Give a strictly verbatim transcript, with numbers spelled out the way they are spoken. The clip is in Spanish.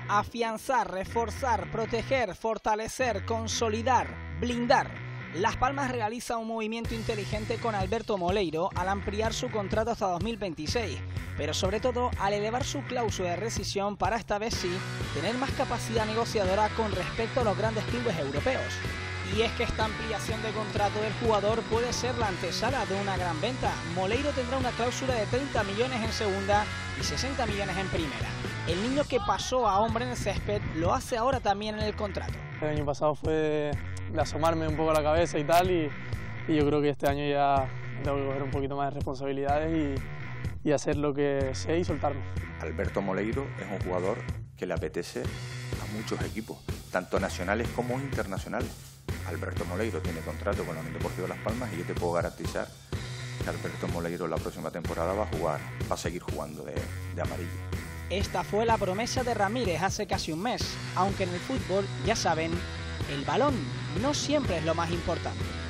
Afianzar, reforzar, proteger, fortalecer, consolidar, blindar. Las Palmas realiza un movimiento inteligente con Alberto Moleiro al ampliar su contrato hasta dos mil veintiséis, pero sobre todo al elevar su cláusula de rescisión para esta vez sí tener más capacidad negociadora con respecto a los grandes clubes europeos. Y es que esta ampliación de contrato del jugador puede ser la antesala de una gran venta. Moleiro tendrá una cláusula de treinta millones en segunda y sesenta millones en primera. El niño que pasó a hombre en el césped lo hace ahora también en el contrato. El año pasado fue de, de asomarme un poco a la cabeza y tal, y, y yo creo que este año ya tengo que coger un poquito más de responsabilidades y, y hacer lo que sé y soltarme. Alberto Moleiro es un jugador que le apetece a muchos equipos, tanto nacionales como internacionales. Alberto Moleiro tiene contrato con la Unión Deportiva Las Palmas y yo te puedo garantizar que Alberto Moleiro la próxima temporada va a jugar, va a seguir jugando de, de amarillo. Esta fue la promesa de Ramírez hace casi un mes, aunque en el fútbol, ya saben, el balón no siempre es lo más importante.